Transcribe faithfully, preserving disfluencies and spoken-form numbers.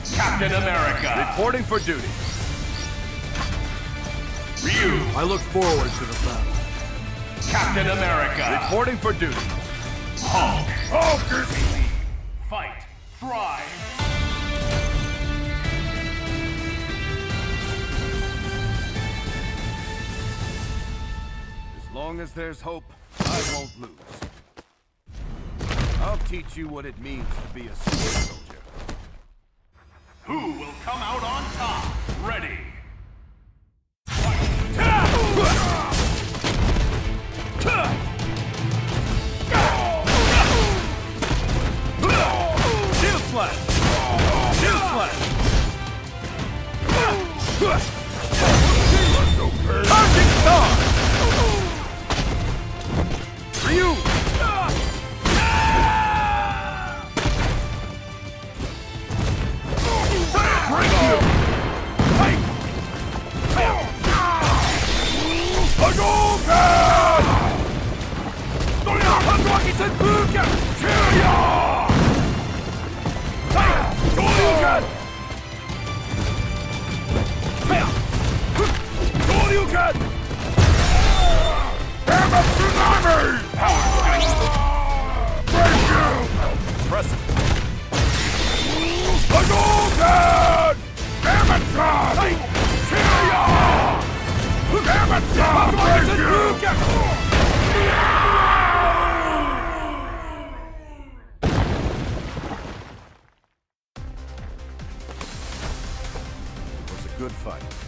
Captain America. Reporting for duty. Ryu. I look forward to the battle. Captain America. Reporting for duty. Hulk. Hulk. Fight. Thrive. As long as there's hope, I won't lose. I'll teach you what it means to be a super soldier. Who will come out on top? Ready. Shield slash! Shield slash! Charging star! Ryu! Break you! Fight! Hadouken! Hadouken Senpuken! Cheerio! Hadouken! Hadouken! Damn it, tsunami! Break you! Press it. Hadouken! Damn it, son! Cheerio! Damn it, son! Break you! It was a good fight.